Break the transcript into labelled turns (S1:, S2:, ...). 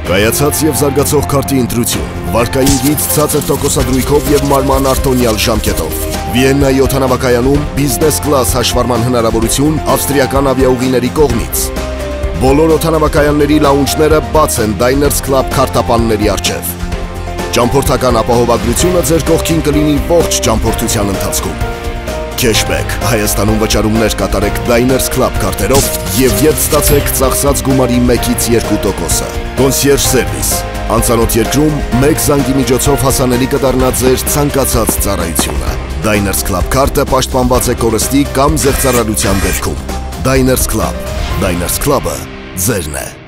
S1: Կայացած եւ զարգացող քարտի ընտրություն, վարկային գիծ ցածր տոկոսադրույքով եւ մարման արտոնյալ ժամկետով։ Վիեննայի օդանավակայանում բիզնես կլաս հաշվառման հնարավորություն ավստրիական ավիաուղիների կողմից։ Բոլոր օդանավակայանների լաունջները բաց են Diners Club քարտապանների առջև։ Ճամփորդական ապահովագրությունը ձեր կողքին կլինի ողջ ճամփորդության ընթացքում։ Cashback Հայաստանում վճարումներ կատարեք Diners Club քարտերով եւ յետ ստացեք ծախսած գումարի 1-ից 2%-ը։ Concierge Service անծանոթ երկրում մեկ զանգի միջոցով հասանելի կդառնա ձեր ցանկացած ծառայությունը։ Diners Club քարտը պաշտպանված է կորստի կամ զեղծարարության դեպքում։ Diners Club Diners Club-ը ձերն է։